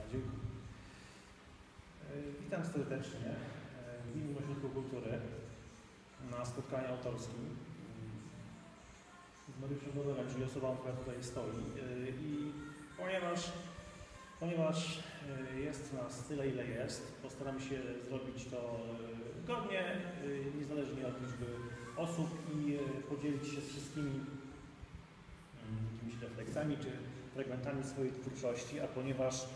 Dziękuję. Witam serdecznie w Gminnym Ośrodku Kultury na spotkaniu autorskim z Mariuszem Bodorem, czyli osobą, która tutaj stoi. I ponieważ jest nas tyle, ile jest, postaram się zrobić to godnie, niezależnie od liczby osób i podzielić się z wszystkimi jakimiś refleksjami czy fragmentami swojej twórczości, a ponieważ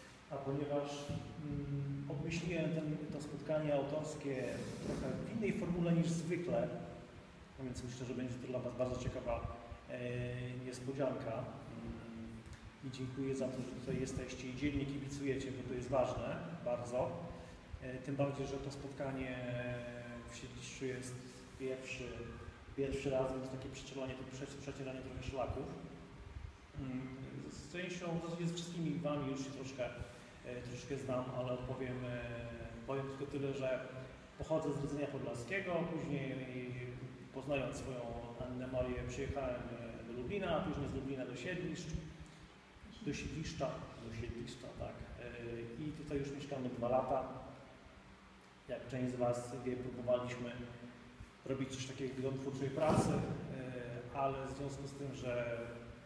obmyśliłem to spotkanie autorskie trochę w innej formule niż zwykle, no więc myślę, że będzie to dla Was bardzo ciekawa niespodzianka. I dziękuję za to, że tutaj jesteście i dzielnie kibicujecie, bo to jest ważne bardzo. Tym bardziej, że to spotkanie w Siedliszczu jest pierwszy raz, więc takie przecieranie trochę szlaków. Z częścią, w zasadzie z wszystkimi Wami już się troszkę znam, ale powiem tylko tyle, że pochodzę z Rdzenia Podlaskiego, później poznając swoją Annę Marię przyjechałem do Lublina, a później z Lublina do Siedliszcza, tak. I tutaj już mieszkamy 2 lata. Jak część z Was wie, próbowaliśmy robić coś takiego jak dom twórczej pracy, ale w związku z tym, że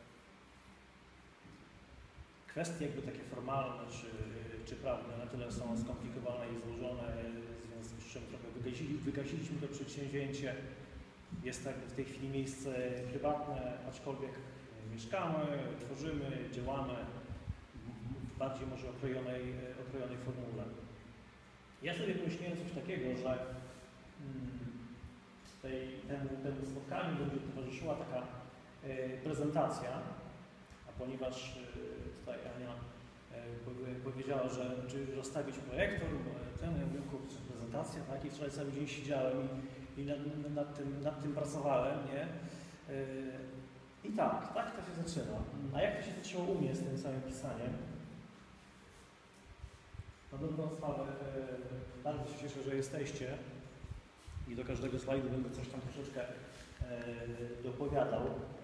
kwestie jakby takie formalne czy prawne na tyle są skomplikowane i złożone, w związku z czym trochę wygasiliśmy to przedsięwzięcie. Jest tak w tej chwili miejsce prywatne, aczkolwiek mieszkamy, tworzymy, działamy w bardziej może okrojonej formule. Ja sobie pomyślałem coś takiego, że temu spotkaniu będzie towarzyszyła taka prezentacja, a ponieważ tutaj Ania powiedziała, że czy rozstawić projektor, bo ja mówię, kurczę, prezentacja, tak? I wczoraj cały dzień siedziałem i nad tym pracowałem, nie? I tak to się zaczyna. A jak to się zaczęło u mnie z tym samym pisaniem? Na dobrą sprawę bardzo się cieszę, że jesteście i do każdego slajdu będę coś tam troszeczkę dopowiadał.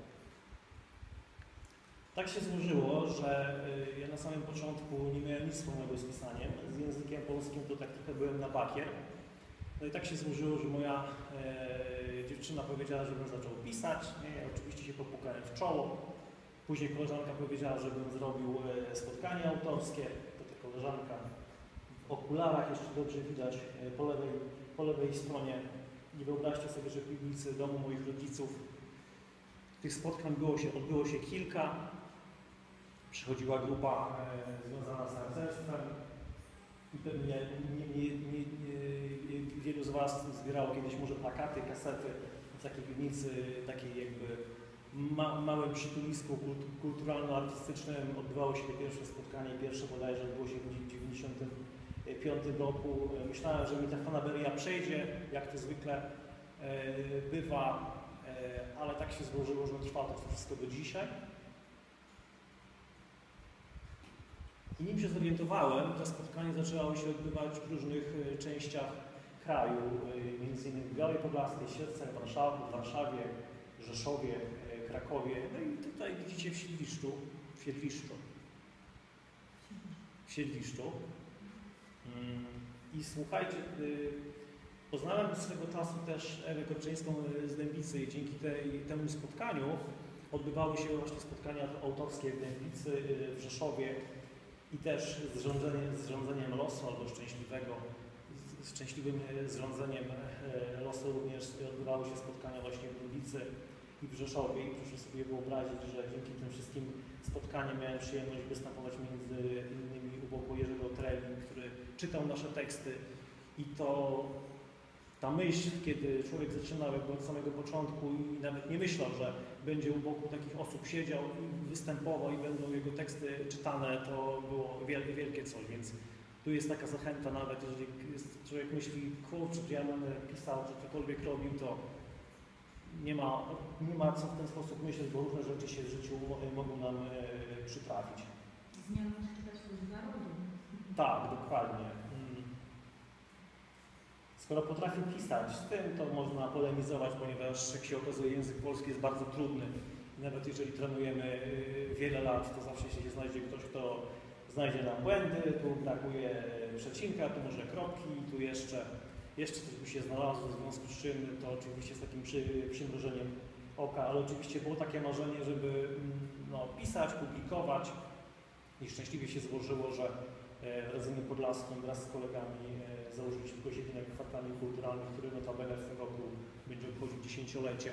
Tak się złożyło, że ja na samym początku nie miałem nic wspólnego z pisaniem. Z językiem polskim to tak trochę byłem na bakier. No i tak się złożyło, że moja dziewczyna powiedziała, żebym zaczął pisać. Ja oczywiście się popukałem w czoło. Później koleżanka powiedziała, żebym zrobił spotkanie autorskie. To ta koleżanka w okularach, jeszcze dobrze widać po lewej stronie. Nie wyobraźcie sobie, że w piwnicy domu moich rodziców tych spotkań odbyło się kilka. Przychodziła grupa związana z harcerstwem i pewnie wielu z Was zbierało kiedyś może plakaty, kasety w takiej piwnicy, takiej jakby małym przytulisku kulturalno-artystycznym. Odbywało się pierwsze spotkanie, pierwsze bodajże odbyło się w 1995 roku. Myślałem, że mi ta fanaberia przejdzie, jak to zwykle bywa, ale tak się złożyło, że trwa to wszystko do dzisiaj. I nim się zorientowałem, to spotkanie zaczęło się odbywać w różnych częściach kraju, między innymi w Białej Podlaskiej, Siedlcach, Warszawie, Rzeszowie, Krakowie, no i tutaj widzicie w Siedliszczu. I słuchajcie, poznałem swego czasu też Ewę Korczyńską z Dębicy i dzięki temu spotkaniu odbywały się właśnie spotkania autorskie w Dębicy, w Rzeszowie i też z rządzeniem losu albo szczęśliwym zrządzeniem losu również odbywały się spotkania właśnie w Dębicy i w Rzeszowie. I proszę sobie wyobrazić, że dzięki tym wszystkim spotkaniom miałem przyjemność występować między innymi u boku Jerzego Treli, który czytał nasze teksty. I ta myśl, kiedy człowiek zaczynał jakby od samego początku i nawet nie myślał, że będzie u boku takich osób siedział i występował i będą jego teksty czytane, to było wielkie coś, więc tu jest taka zachęta nawet, jeżeli człowiek myśli, kurczę, czy ja będę pisał, czy cokolwiek robił, to nie ma co w ten sposób myśleć, bo różne rzeczy się w życiu mogą nam przytrafić. Zmiana czytać ludzi narodu. Tak, dokładnie. Skoro potrafię pisać z tym, to można polemizować, ponieważ jak się okazuje, język polski jest bardzo trudny. Nawet jeżeli trenujemy wiele lat, to zawsze się znajdzie ktoś, kto znajdzie nam błędy, tu brakuje przecinka, tu może kropki, tu jeszcze coś by się znalazło, w związku z czym to oczywiście z takim przymrużeniem oka, ale oczywiście było takie marzenie, żeby pisać, publikować i szczęśliwie się złożyło, że w Radzyniu Podlaskim wraz z kolegami założyliśmy posiedzenie kwartalnie kulturalnym, który notabene w tym roku będzie obchodził 10-lecie.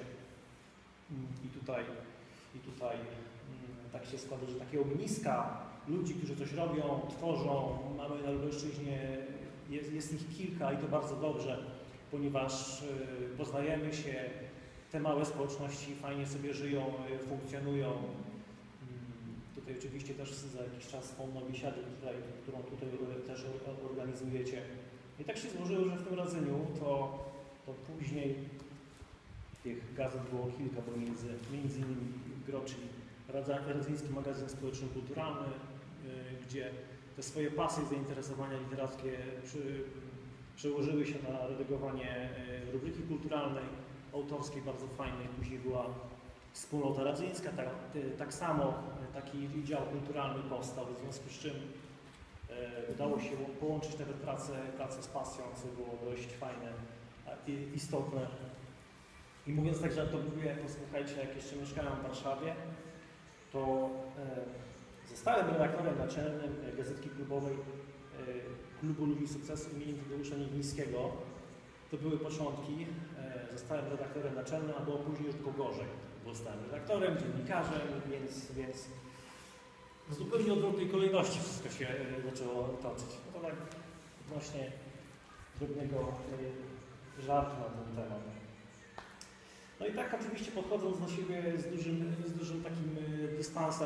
I tutaj tak się składa, że takiego ogniska ludzi, którzy coś robią, tworzą, mamy na Lubelszczyźnie, jest ich kilka i to bardzo dobrze, ponieważ poznajemy się, te małe społeczności fajnie sobie żyją, funkcjonują. Tutaj oczywiście też za jakiś czas wspomnę Biesiadzie, którą tutaj też organizujecie. I tak się złożyło, że w tym Radzyniu to później tych gazet było kilka, bo między innymi GRO, czyli Radzyński Magazyn Społeczno-Kulturalny, gdzie te swoje pasje, zainteresowania literackie przełożyły się na redagowanie rubryki kulturalnej, autorskiej, bardzo fajnej. Później była Wspólnota Radzyńska, tak samo taki dział kulturalny powstał, w związku z czym udało się połączyć nawet pracę z pasją, co było dość fajne i istotne. I mówiąc tak żartobliwie, posłuchajcie, jak jeszcze mieszkałem w Warszawie, to zostałem redaktorem naczelnym gazetki klubowej Klubu Ludzi Sukcesu im. Tadeusza Niewińskiego. To były początki. Zostałem redaktorem naczelnym, a było później już tylko gorzej. Bo zostałem redaktorem, dziennikarzem, więc w zupełnie odwrotnej kolejności wszystko się zaczęło toczyć. No to tak właśnie drobnego żartu na ten temat. No i tak oczywiście podchodząc do siebie z dużym takim dystansem,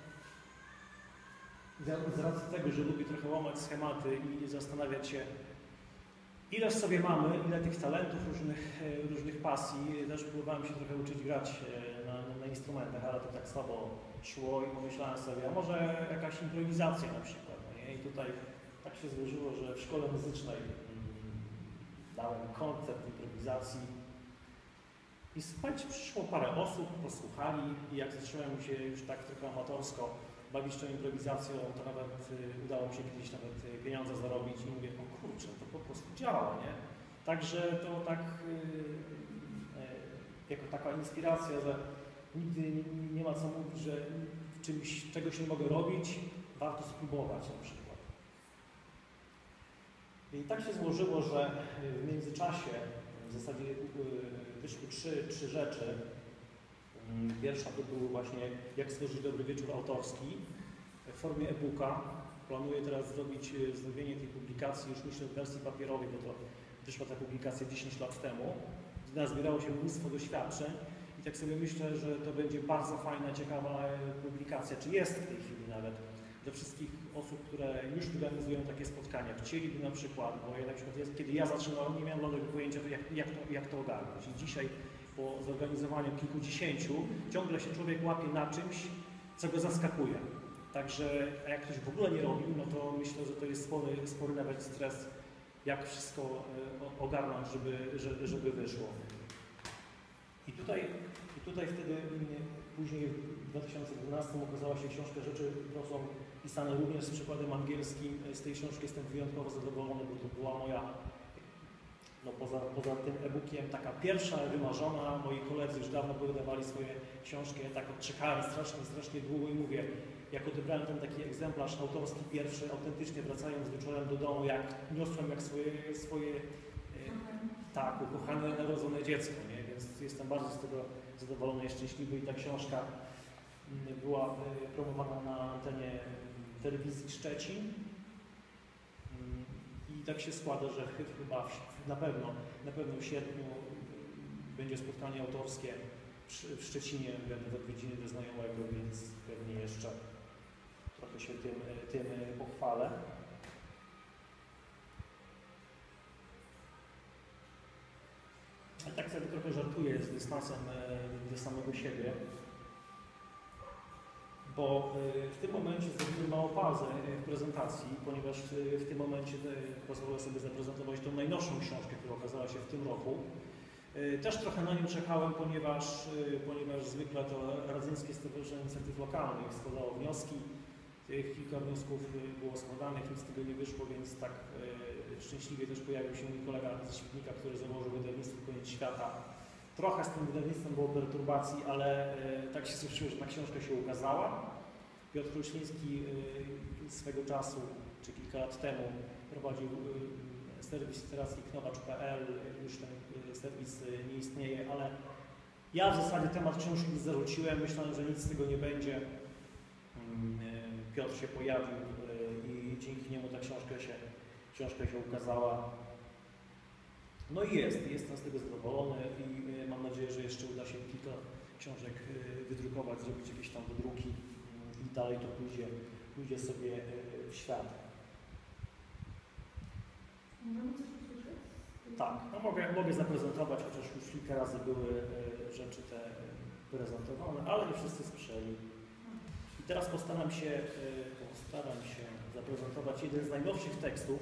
z racji tego, że lubię trochę łamać schematy i zastanawiać się, ile w sobie mamy, ile tych talentów, różnych pasji. Też próbowałem się trochę uczyć grać na instrumentach, ale to tak słabo szło i pomyślałem sobie, a może jakaś improwizacja na przykład. No nie? I tutaj tak się złożyło, że w szkole muzycznej dałem koncert improwizacji. I słuchajcie, przyszło parę osób, posłuchali i jak zacząłem się już tak trochę amatorsko bawić tą improwizacją, to nawet udało mi się kiedyś nawet pieniądze zarobić i mówię, o kurczę, to po prostu działa, nie? Także to tak jako taka inspiracja, że nigdy nie ma co mówić, że czegoś nie mogę robić, warto spróbować na przykład. I tak się złożyło, że w międzyczasie w zasadzie wyszły trzy rzeczy. Pierwsza to był właśnie jak stworzyć dobry wieczór autorski w formie e-booka. Planuję teraz zrobienie tej publikacji, już myślę w wersji papierowej, bo to wyszła ta publikacja 10 lat temu. Nazbierało się mnóstwo doświadczeń i tak sobie myślę, że to będzie bardzo fajna, ciekawa publikacja, czy jest w tej chwili nawet, dla wszystkich osób, które już organizują takie spotkania. Chcieliby na przykład, bo ja na przykład kiedy ja zaczynałem, nie miałem żadnego pojęcia, jak to ogarnąć. I dzisiaj po zorganizowaniu kilkudziesięciu ciągle się człowiek łapie na czymś, co go zaskakuje. Także a jak ktoś w ogóle nie robił, no to myślę, że to jest spory nawet stres, jak wszystko ogarnąć, żeby wyszło. I tutaj wtedy później w 2012 ukazała się książka Rzeczy proszą, pisane również z przykładem angielskim. Z tej książki jestem wyjątkowo zadowolony, bo to była moja, no poza tym e-bookiem, taka pierwsza wymarzona. Moi koledzy już dawno wydawali swoje książki, ja tak odczekałem strasznie długo i mówię, jak odebrałem ten taki egzemplarz autorski pierwszy, autentycznie wracając wieczorem do domu, niosłem jak swoje tak, ukochane, narodzone dziecko, nie? Więc jestem bardzo z tego zadowolony i szczęśliwy i ta książka była promowana na antenie telewizji Szczecin i tak się składa, że chyba na pewno w sierpniu będzie spotkanie autorskie w Szczecinie, będę w odwiedziny do znajomego, więc pewnie jeszcze trochę się tym pochwalę. A tak sobie trochę żartuję z dystansem do samego siebie, bo w tym momencie zrobiłem małą pauzę w prezentacji, ponieważ w tym momencie pozwolę sobie zaprezentować tą najnowszą książkę, która okazała się w tym roku. Też trochę na nią czekałem, ponieważ zwykle to Radzyńskie Stowarzyszenie Inicjatyw Lokalnych składało wnioski. Tych kilka wniosków było składanych, nic z tego nie wyszło, więc tak szczęśliwie też pojawił się mój kolega ze Świdnika, który założył wydawnictwo Koniec Świata. Trochę z tym wydawnictwem było perturbacji, ale tak się złożyło, że ta książka się ukazała. Piotr Kruśliński swego czasu, czy kilka lat temu, prowadził serwis literacki knowacz.pl, już ten serwis nie istnieje, ale ja w zasadzie temat książki zarzuciłem, myślałem, że nic z tego nie będzie. Piotr się pojawił i dzięki niemu ta książka się ukazała. No i jestem z tego zadowolony i mam nadzieję, że jeszcze uda się kilka książek wydrukować, zrobić jakieś tam wydruki i dalej to pójdzie sobie w świat. Możemy coś usłyszeć? Tak, no mogę zaprezentować, chociaż już kilka razy były rzeczy te prezentowane, ale nie wszyscy słyszeli. I teraz postaram się zaprezentować jeden z najnowszych tekstów,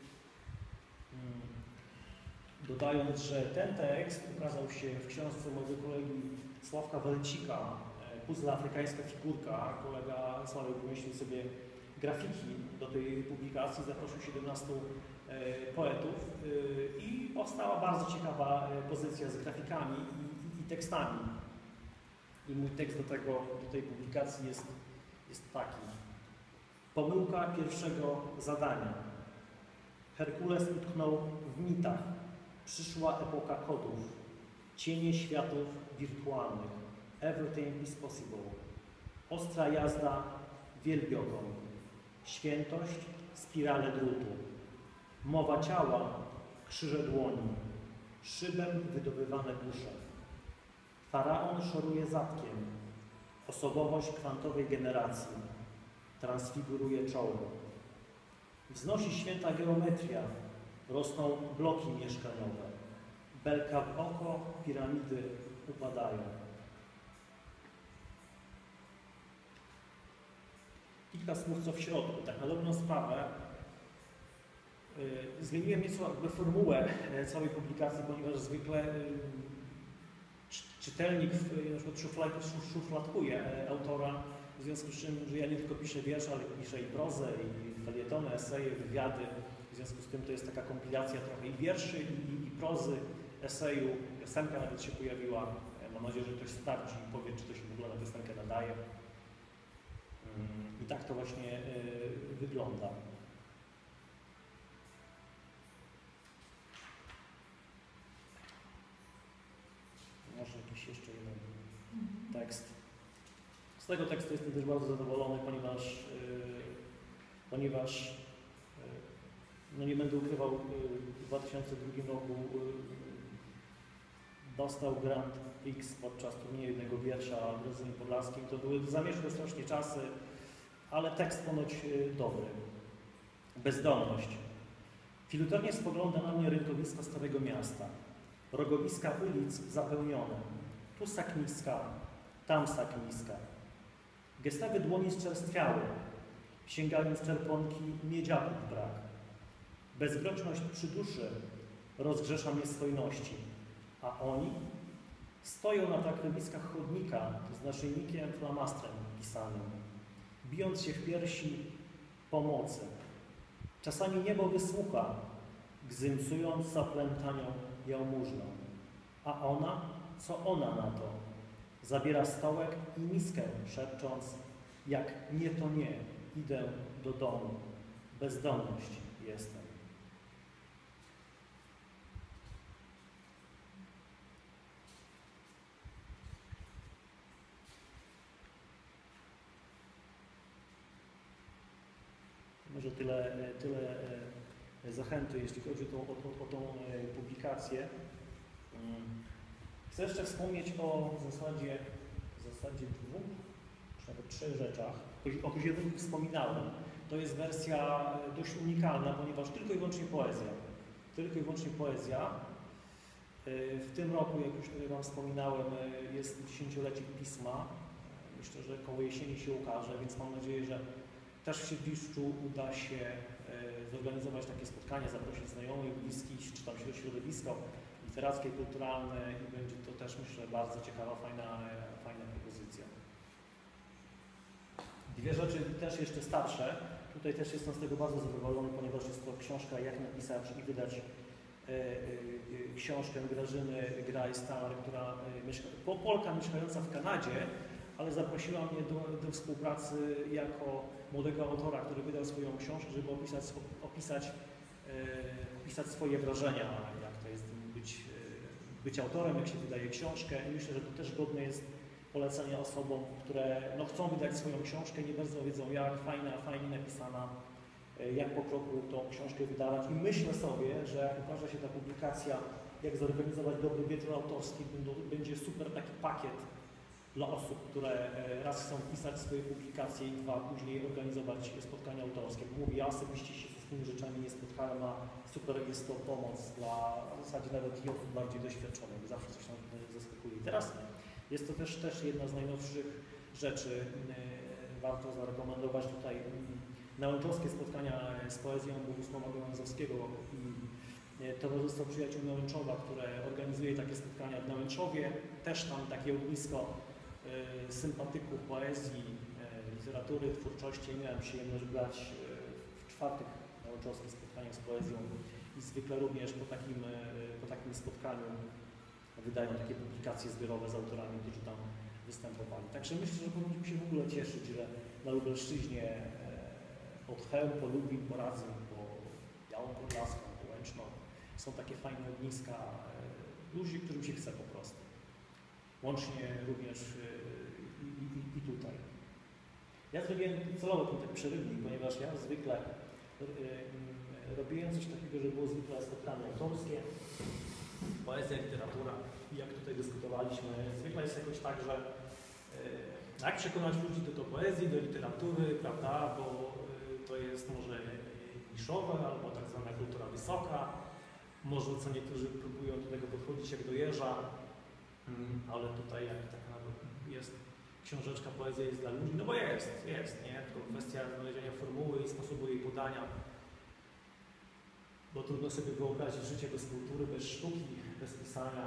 dodając, że ten tekst ukazał się w książce mojego kolegi Sławka Walcika, Puzzle afrykańska figurka. Kolega Sławek wymyślił sobie grafiki do tej publikacji, zaprosił 17 poetów i powstała bardzo ciekawa pozycja z grafikami i tekstami. I mój tekst do tej publikacji jest taki. Pomyłka pierwszego zadania. Herkules utknął w mitach. Przyszła epoka kodów. Cienie światów wirtualnych. Everything is possible. Ostra jazda wielbiogą. Świętość spirale drutu. Mowa ciała krzyże dłoni. Szybem wydobywane dusze. Faraon szoruje zatkiem. Osobowość kwantowej generacji. Transfiguruje czoło. Wznosi święta geometria. Rosną bloki mieszkaniowe. Belka w oko, piramidy upadają. Kilka słów co w środku. Tak na dobrą sprawę zmieniłem nieco jakby formułę całej publikacji, ponieważ zwykle czytelnik na przykład szufladkuje autora, w związku z czym, że ja nie tylko piszę wiersze, ale piszę i prozę, i felietony, eseje, wywiady. W związku z tym to jest taka kompilacja trochę i wierszy, i prozy, eseju. Piosenka nawet się pojawiła. Mam nadzieję, że ktoś sprawdzi i powie, czy to się w ogóle na piosenkę nadaje. I tak to właśnie wygląda. Może jakiś jeszcze jeden tekst. Z tego tekstu jestem też bardzo zadowolony, ponieważ no nie będę ukrywał, w 2002 roku dostał Grand Prix podczas turnieju jednego wiersza w Rozumieniu Podlaskim. To były zamieszłe strasznie czasy, ale tekst ponoć dobry. Bezdomność. Filuternie spogląda na mnie rynkowisko Starego Miasta. Rogowiska ulic zapełnione. Tu sakniska, tam sakniska. Gestawy dłoni zczerstwiały. Sięgając czerponki, miedziaków brak. Bezgroczność przy duszy rozgrzesza mnie swojności, a oni stoją na takrowiskach chodnika z naszyjnikiem flamastrem pisanym, bijąc się w piersi pomocy. Czasami niebo wysłucha, gzymsując zaplętanią jałmużną, a ona, co ona na to? Zabiera stołek i miskę, szepcząc, jak nie to nie, idę do domu, bezdomność jestem. Może tyle zachęty, jeśli chodzi o tą publikację. Chcę jeszcze wspomnieć o w zasadzie dwóch, czy nawet trzech rzeczach. O jednym wspominałem. To jest wersja dość unikalna, ponieważ tylko i wyłącznie poezja. Tylko i wyłącznie poezja. W tym roku, jak już tutaj Wam wspominałem, jest 10-lecie pisma. Myślę, że koło jesieni się ukaże, więc mam nadzieję, że też w Siedliszczu uda się zorganizować takie spotkanie, zaprosić znajomych, bliskich, czy tam środowisko literackie, kulturalne i będzie to też, myślę, bardzo ciekawa, fajna propozycja. Dwie rzeczy też jeszcze starsze. Tutaj też jestem z tego bardzo zadowolony, ponieważ jest to książka Jak napisać i wydać książkę Grażyny Graj-Star, która Polka mieszkająca w Kanadzie, ale zaprosiła mnie do współpracy jako młodego autora, który wydał swoją książkę, żeby opisać swoje wrażenia, jak to jest być autorem, jak się wydaje książkę. I myślę, że to też godne jest polecenia osobom, które chcą wydać swoją książkę, nie bardzo wiedzą jak, fajnie napisana, jak po kroku tą książkę wydawać. I myślę sobie, że jak ukaże się ta publikacja, jak zorganizować dobry wieczór autorski, będzie super taki pakiet dla osób, które raz chcą pisać swoje publikacje i dwa później organizować spotkania autorskie. Mówię, ja osobiście się z tymi rzeczami nie spotkałem, a super jest to pomoc dla w zasadzie nawet i osób bardziej doświadczonych, zawsze coś tam zaskakuje. I teraz jest to też jedna z najnowszych rzeczy. Warto zarekomendować tutaj nałęczowskie spotkania z poezją Bogusława Gołęzowskiego i Towarzystwo Przyjaciół Nałęczowa, które organizuje takie spotkania w Nałęczowie. Też tam takie ognisko sympatyków poezji, literatury, twórczości. Miałem przyjemność brać w czwartek nałęczowskie spotkania z poezją i zwykle również po takim spotkaniu wydają takie publikacje zbiorowe z autorami, którzy tam występowali. Także myślę, że powinniśmy się w ogóle cieszyć, że na Lubelszczyźnie od Chełm po Lubin, po Radzym, po Białą Podlaską, po Łęczną są takie fajne ogniska ludzi, którym się chce po prostu. Łącznie również i tutaj. Ja zrobiłem celowo ten taki przerywnik, ponieważ ja zwykle robiłem coś takiego, że było zwykle spotkanie autorskie, poezja, literatura i jak tutaj dyskutowaliśmy, zwykle jest jakoś tak, że jak przekonać ludzi do poezji, do literatury, prawda, bo to jest może niszowe albo tak zwana kultura wysoka, może co niektórzy próbują do tego podchodzić jak do jeża, ale tutaj jak taka jest książeczka, poezja jest dla ludzi, no bo jest, nie? Tylko kwestia znalezienia formuły i sposobu jej podania, bo trudno sobie wyobrazić życie bez kultury, bez sztuki, bez pisania.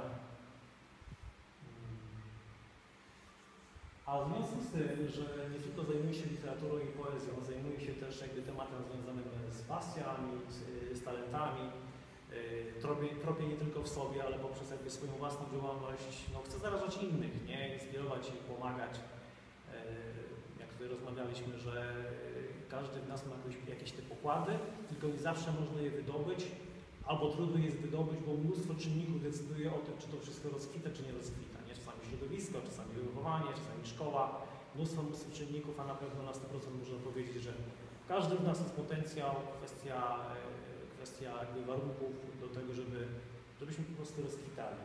A w związku z tym, że nie tylko zajmuje się literaturą i poezją, zajmuje się też jakby tematem związanym z pasjami, z talentami, tropię nie tylko w sobie, ale poprzez jakby swoją własną działalność, chcę zarażać innych, nie? Inspirować ich, pomagać. Jak tutaj rozmawialiśmy, że każdy w nas ma jakieś te pokłady, tylko nie zawsze można je wydobyć, albo trudno jest wydobyć, bo mnóstwo czynników decyduje o tym, czy to wszystko rozkwita, czy nie rozkwita. Nie? Czasami środowisko, czasami wychowanie, czasami szkoła, mnóstwo czynników, a na pewno na 100% można powiedzieć, że w każdym z nas jest potencjał, kwestia jakby warunków do tego, żebyśmy po prostu rozkwitali.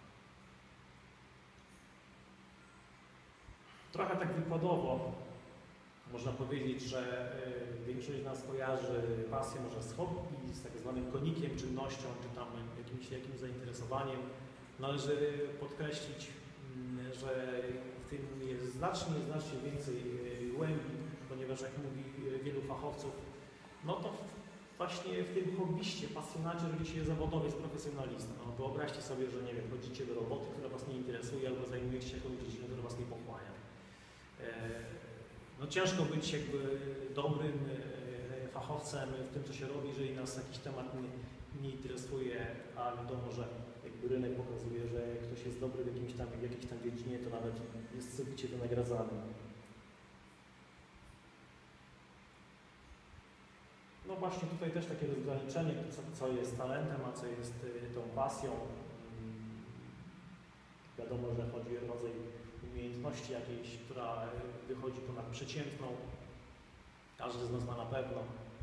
Trochę tak wykładowo można powiedzieć, że większość z nas kojarzy pasję może z hobby, z tak zwanym konikiem, czynnością, czy tam jakimś zainteresowaniem. Należy podkreślić, że w tym jest znacznie więcej głębi, ponieważ jak mówi wielu fachowców, to właśnie w tym hobbyście, pasjonacie rodzi się zawodowiec, profesjonalista. Wyobraźcie sobie, że nie wiem, chodzicie do roboty, która Was nie interesuje, albo zajmujecie się jakąś dziedziną, która Was nie pochłania. Ciężko być jakby dobrym fachowcem w tym, co się robi, jeżeli nas jakiś temat nie interesuje, a wiadomo, że jakby rynek pokazuje, że jak ktoś jest dobry w jakiejś tam dziedzinie, to nawet jest całkowicie wynagradzany. Właśnie tutaj też takie rozgraniczenie, co jest talentem, a co jest tą pasją. Wiadomo, że chodzi o rodzaj umiejętności jakiejś, która wychodzi ponad przeciętną. Każdy z nas ma na pewno.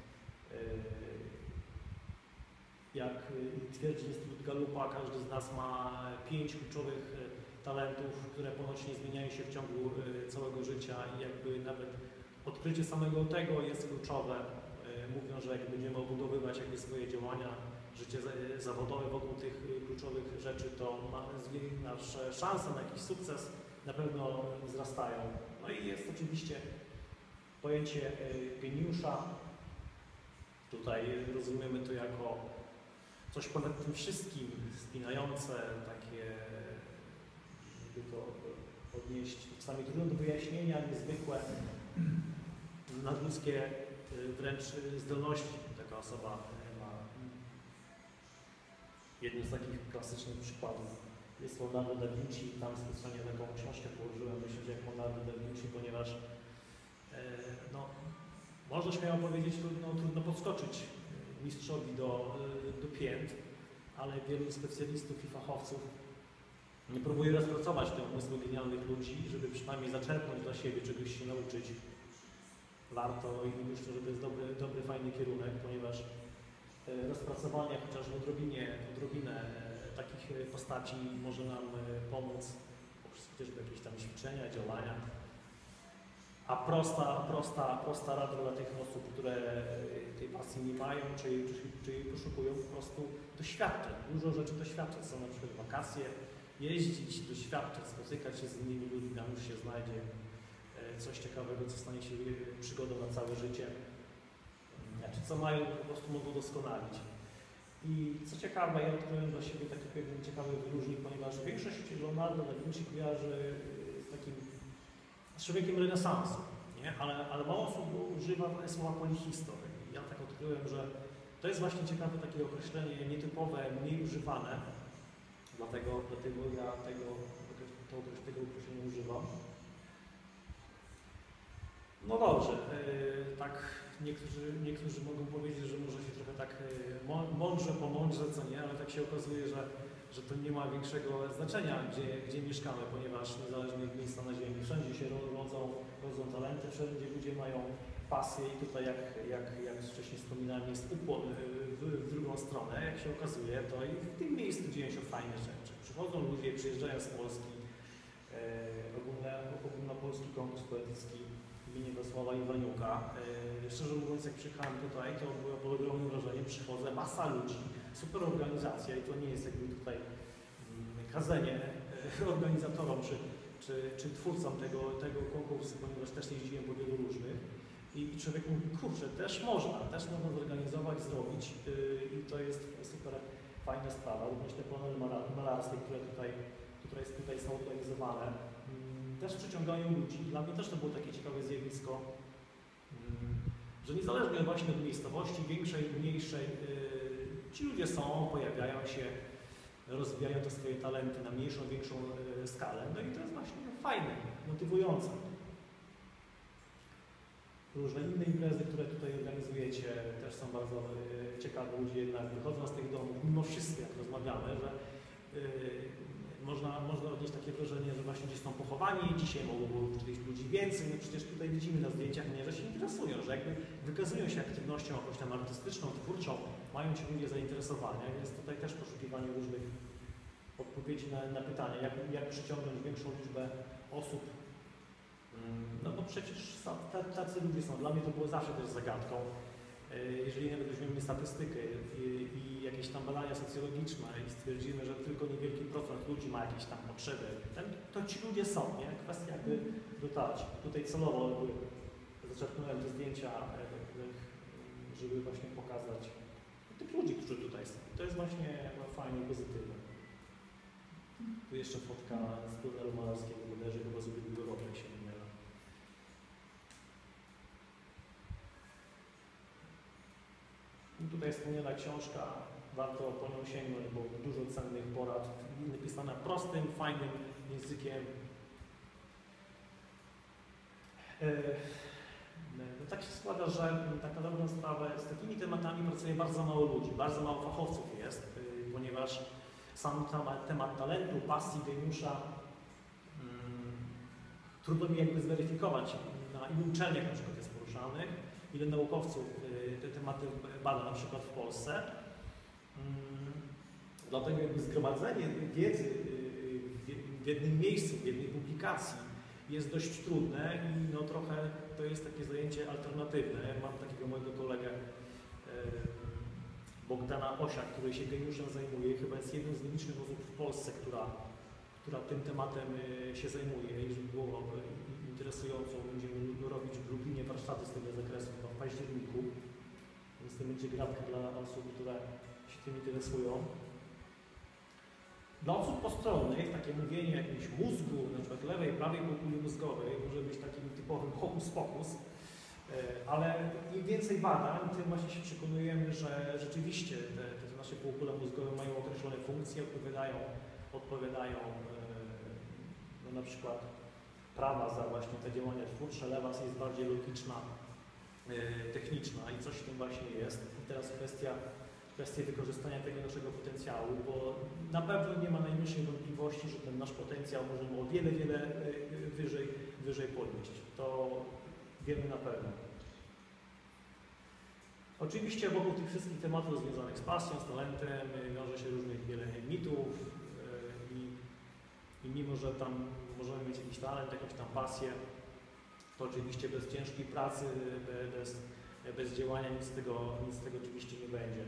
Jak twierdzi Instytut Gallupa, każdy z nas ma 5 kluczowych talentów, które ponoć nie zmieniają się w ciągu całego życia i jakby nawet odkrycie samego tego jest kluczowe. Mówią, że jak będziemy obudowywać jakby swoje działania, życie zawodowe wokół tych kluczowych rzeczy, to nasze szanse na jakiś sukces na pewno wzrastają. I jest oczywiście pojęcie geniusza. Tutaj rozumiemy to jako coś ponad tym wszystkim, spinające, takie, jakby to odnieść, czasami trudne do wyjaśnienia, niezwykłe. nadludzkie wręcz zdolności taka osoba ma. Jednym z takich klasycznych przykładów jest Leonardo da Vinci. Tam specjalnie taką książkę położyłem, myślę, że jak Leonardo da Vinci, ponieważ no, można śmiało powiedzieć, trudno podskoczyć mistrzowi do pięt, ale wielu specjalistów i fachowców nie próbuje rozpracować te umysły genialnych ludzi, żeby przynajmniej zaczerpnąć dla siebie, czegoś się nauczyć. Warto i myślę, że to jest dobry, fajny kierunek, ponieważ rozpracowanie chociaż odrobinę takich postaci może nam pomóc poprzez chociażby jakieś tam ćwiczenia, działania. A prosta rada dla tych osób, które tej pasji nie mają, czy jej poszukują, po prostu doświadczeń. Dużo rzeczy doświadczeń. Są na przykład wakacje, jeździć, doświadczać, spotykać się z innymi ludźmi, tam już się znajdzie coś ciekawego, co stanie się przygodą na całe życie. Znaczy, co mają, po prostu mogą doskonalić. I co ciekawe, ja odkryłem dla siebie taki pewien ciekawy wyróżnik, ponieważ większość Leonardo da Vinci kojarzy z takim człowiekiem renesansu, nie? Ale mało osób używa słowa polihistory. Ja tak odkryłem, że to jest właśnie ciekawe takie określenie, nietypowe, mniej używane, dlatego ja tego określenia używam. No dobrze, tak niektórzy mogą powiedzieć, że może się trochę tak mądrze, co nie, ale tak się okazuje, że to nie ma większego znaczenia, gdzie mieszkamy, ponieważ niezależnie od miejsca na ziemi, wszędzie się rodzą talenty, wszędzie ludzie mają pasję i tutaj, jak wcześniej wspominałem, jest ukłon w drugą stronę. Jak się okazuje, to i w tym miejscu dzieją się fajne rzeczy. Przychodzą ludzie, przyjeżdżają z Polski, ogólnopolski konkurs poetycki w imieniu Wesława Iwaniuka. Szczerze mówiąc, jak przyjechałem tutaj, to było ogromne wrażenie, przychodzę, masa ludzi, super organizacja i to nie jest jakby tutaj kazenie organizatorom czy twórcom tego konkursu, ponieważ też jeździłem po wielu różnych i człowiek mówi, kurczę, też można zorganizować, zrobić i to jest super fajna sprawa. Również te panele malarskie, które tutaj są organizowane, też przyciągają ludzi. Dla mnie też to było takie ciekawe zjawisko, że niezależnie właśnie od miejscowości, większej, mniejszej, ci ludzie są, pojawiają się, rozwijają te swoje talenty na mniejszą, większą skalę. No i to jest właśnie fajne, motywujące. Różne inne imprezy, które tutaj organizujecie, też są bardzo ciekawe. Ludzie jednak wychodzą z tych domów, mimo wszystko, jak rozmawiamy, że można odnieść takie wrażenie, że właśnie gdzieś są pochowani, dzisiaj mogło być ludzi więcej, no przecież tutaj widzimy na zdjęciach, że się interesują, że jakby wykazują się aktywnością jakąś tam artystyczną, twórczą, mają ci ludzie zainteresowania, więc tutaj też poszukiwanie różnych odpowiedzi na pytania, jak przyciągnąć większą liczbę osób. No bo przecież tacy ludzie są. Dla mnie to było zawsze też zagadką. Jeżeli nawet weźmiemy statystykę i jakieś tam badania socjologiczne i stwierdzimy, że tylko niewielki procent ludzi ma jakieś tam potrzeby, to ci ludzie są, nie? Kwestia jakby dotarć. Tutaj celowo zaczerpnąłem te zdjęcia, żeby właśnie pokazać tych ludzi, którzy tutaj są. To jest właśnie fajnie, pozytywne. Tu jeszcze fotka z tunelu malarskiego, bodajże chyba z ubiegłego roku, jak się nie mylę. I tutaj wspomniana książka, warto po nią sięgnąć, bo dużo cennych porad, napisana prostym, fajnym językiem. No tak się składa, że tak na dobrą sprawę z takimi tematami pracuje bardzo mało ludzi, bardzo mało fachowców jest, ponieważ sam temat talentu, pasji, geniusza trudno mi jakby zweryfikować, na ilu uczelniach na przykład jest poruszanych, ile naukowców te tematy bada na przykład w Polsce. Dlatego jakby zgromadzenie wiedzy w jednym miejscu, w jednej publikacji jest dość trudne i no trochę to jest takie zajęcie alternatywne. Mam takiego mojego kolegę Bogdana Osia, który się geniuszem zajmuje. Chyba jest jedną z nielicznych osób w Polsce, która tym tematem się zajmuje. Jeżeli było interesująco, będziemy robić w Lublinie warsztaty z tego zakresu chyba w październiku. Więc to będzie gratka dla osób, które się tym interesują. Dla osób postronnych takie mówienie o jakimś mózgu, na przykład lewej, prawej półkuli mózgowej, może być takim typowym hokus pokus, Ale im więcej badań, tym właśnie się przekonujemy, że rzeczywiście te nasze półkule mózgowe mają określone funkcje, odpowiadają no na przykład prawa za właśnie te działania twórcze, lewa jest bardziej logiczna, techniczna i coś w tym właśnie jest. I teraz kwestia wykorzystania tego naszego potencjału, bo na pewno nie ma najmniejszej wątpliwości, że ten nasz potencjał możemy o wiele wyżej podnieść. To wiemy na pewno. Oczywiście wokół tych wszystkich tematów związanych z pasją, z talentem wiąże się wiele mitów i mimo, że tam możemy mieć jakiś talent, jakąś tam pasję, to oczywiście bez ciężkiej pracy, bez działania nic z tego oczywiście nie będzie.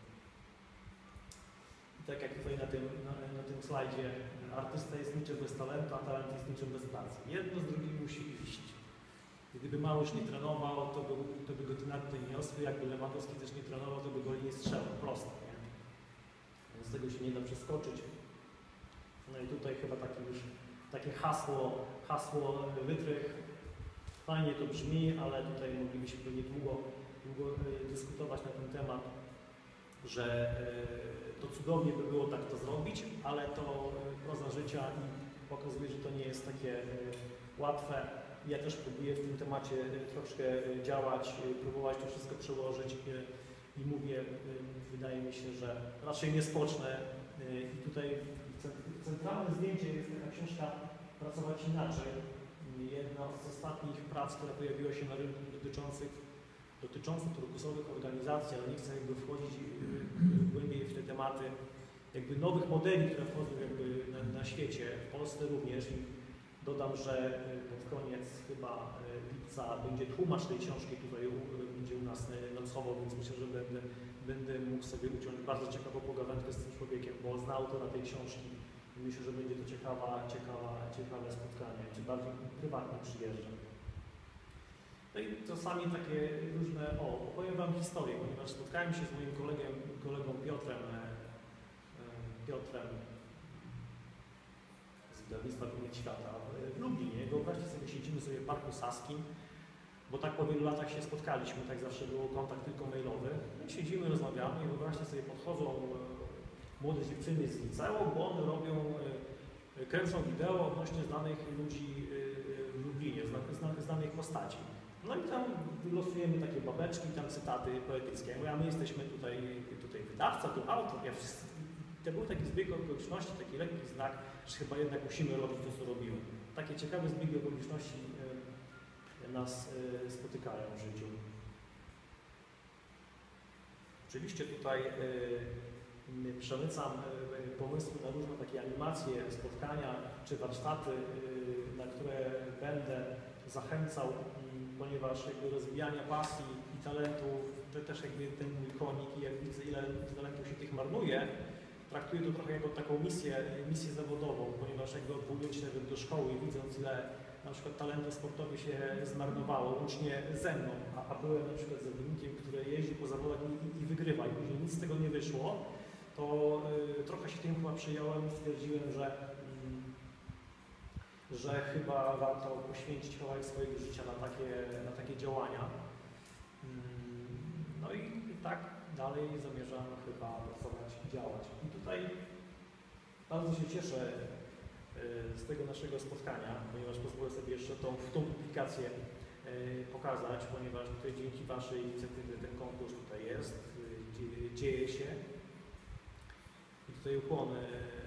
I tak jak tutaj na tym slajdzie, artysta jest niczym bez talentu, a talent jest niczym bez pracy. Jedno z drugim musi iść. Gdyby Małysz nie trenował, to by go te narty niosły, jakby Lewandowski też nie trenował, to by go nie strzelał. Proste, nie? Więc z tego się nie da przeskoczyć. No i tutaj chyba takie hasło wytrych. Fajnie to brzmi, ale tutaj moglibyśmy pewnie długo dyskutować na ten temat, że to cudownie by było tak to zrobić, ale to proza życia i pokazuje, że to nie jest takie łatwe. Ja też próbuję w tym temacie troszkę działać, próbować to wszystko przełożyć i mówię, wydaje mi się, że raczej nie spocznę. I tutaj centralne zdjęcie jest taka książka Pracować inaczej. Jedna z ostatnich prac, która pojawiła się na rynku dotycząca turkusowych organizacji, ale nie chcę jakby wchodzić głębiej w te tematy, jakby nowych modeli, które wchodzą jakby na świecie, w Polsce również. I dodam, że pod koniec chyba lipca będzie tłumacz tej książki, tutaj będzie u nas nocował, więc myślę, że będę mógł sobie uciąć bardzo ciekawą pogawędkę z tym człowiekiem, bo zna autora tej książki. I myślę, że będzie to ciekawe spotkanie, czy bardziej prywatnie przyjeżdża. No i czasami takie różne, opowiem Wam historię, ponieważ spotkałem się z moim kolegą Piotrem z wydawnictwa Koniec Świata w Lublinie. Wyobraźcie sobie, siedzimy sobie w Parku Saskim, bo tak po wielu latach się spotkaliśmy, tak zawsze był kontakt tylko mailowy. No i siedzimy, rozmawiamy i wyobraźcie sobie, podchodzą młode dziewczyny z liceum, bo one kręcą wideo odnośnie znanych ludzi w Lublinie, znanych postaci. No i tam wylosujemy takie babeczki, tam cytaty poetyckie. A my jesteśmy tutaj wydawca, tu autor. To był taki zbieg okoliczności, taki lekki znak, że chyba jednak musimy robić to, co robimy. Takie ciekawe zbiegi okoliczności nas spotykają w życiu. Oczywiście tutaj przemycam pomysły na różne takie animacje, spotkania czy warsztaty, na które będę zachęcał, ponieważ jakby rozwijania pasji i talentów, to też jakby ten mój konik i jak widzę, ile talentów się tych marnuje, traktuję to trochę jako taką misję zawodową, ponieważ jakby odwołując się nawet do szkoły i widząc, ile na przykład talentów sportowych się zmarnowało, łącznie ze mną, a byłem na przykład zawodnikiem, który jeździ po zawodach i wygrywa i później nic z tego nie wyszło, to trochę się tym chyba przyjąłem i stwierdziłem, że chyba warto poświęcić kawałek swojego życia na takie działania. No i tak dalej zamierzam chyba pracować i działać. I tutaj bardzo się cieszę z tego naszego spotkania, ponieważ pozwolę sobie jeszcze tą publikację pokazać, ponieważ tutaj dzięki Waszej inicjatywie ten konkurs tutaj jest, dzieje się. I tutaj ukłony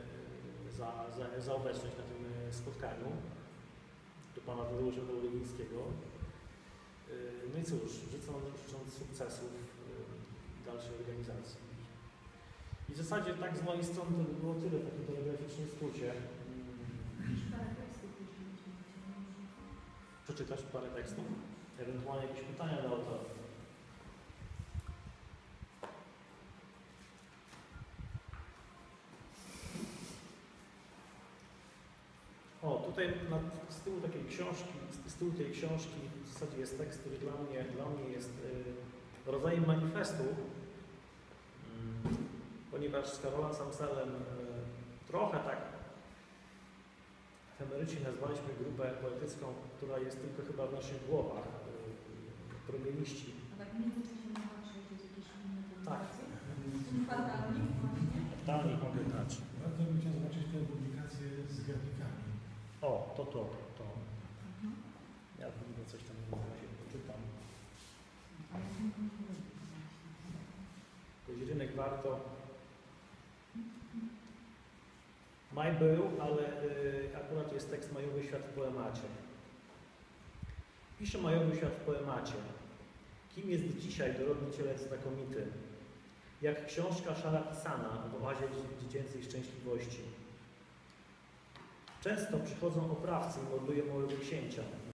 za obecność na tym spotkaniu do Pana Tadeusza Wołodyńskiego. No i cóż, życząc sukcesów w dalszej organizacji. I w zasadzie tak z mojej strony to by było tyle w takim telegraficznym skrócie. Przeczytasz parę tekstów? Ewentualnie jakieś pytania do autora. Tutaj z tyłu takiej książki, z tyłu tej książki w zasadzie jest tekst, który dla mnie jest rodzajem manifestu, ponieważ z Karolem Samselem trochę tak efemerycznie nazwaliśmy grupę poetycką, która jest tylko chyba w naszych głowach. probieliści. A tak w międzyczasie można przejrzeć jakieś inne Tak. publikacje? Kwartalnik właśnie. Dalej mogę dać. Bardzo bym chciał zobaczyć tę publikację z grafikami. O, to. Ja chyba coś tam w razie poczytam. Rynek warto. Maj był, ale akurat jest tekst Majowy Świat w poemacie. Pisze Majowy Świat w poemacie. Kim jest dzisiaj dorodny cielec znakomity? Jak książka szara pisana w oazie dziecięcej szczęśliwości. Często przychodzą oprawcy i mordują małego księcia.